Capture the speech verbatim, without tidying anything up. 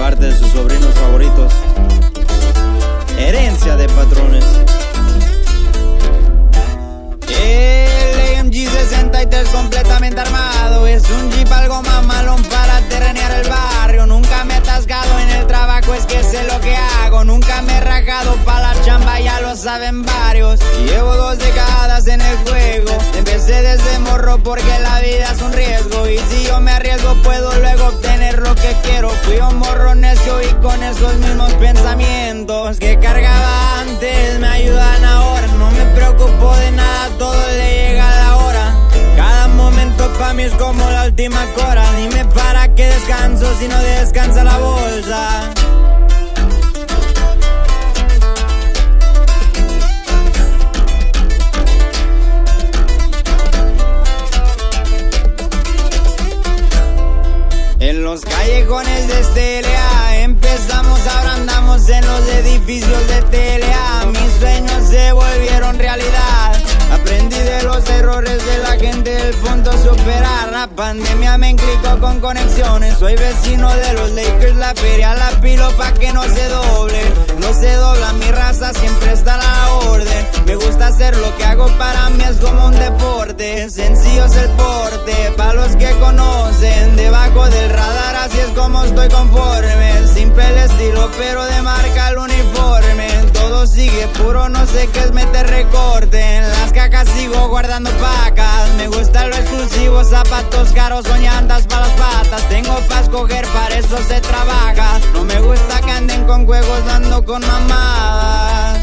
parte de sus sobrinos favoritos. Herencia de patrones. El A M G sesenta y tres completamente armado. Es un jeep algo más malón para terrenear el barrio. Nunca me he atascado en el trabajo, es que sé lo que hago. Nunca me he rajado pa' la chamba, ya lo saben varios. Llevo dos décadas en el juego. Empecé desde morro porque la vida es un riesgo. Y si yo me arriesgo puedo luego obtener lo que quiero. Fui un morro necio y con esos mismos pensamientos que cargaba antes me ayudan ahora. No me preocupo de nada, todo le llega a la hora. Cada momento pa' mí es como la última cora. Dime para qué descanso si no descansa la bolsa. En los callejones de este L A empezamos, ahora andamos en los edificios de T L A. Mis sueños se volvieron realidad. Aprendí de los errores de la gente, el punto superar. La pandemia me enclicó con conexiones. Soy vecino de los Lakers, la feria la pilo pa' que no se doble. No se dobla, mi raza siempre está a la orden. Me gusta hacer lo que hago, para mí es como un deporte. Sencillo es el porte, pa' los que conocen. Debajo del radar, así es como estoy conforme. Simple el estilo, pero de marca el uniforme. Todo sigue puro, no sé qué es meter recorte. En las cajas sigo guardando pacas. Me gusta lo exclusivo, zapatos caros o llantas pa' las patas. Tengo pa' escoger, para eso se trabaja. No me gusta que anden con juegos dando con mamadas.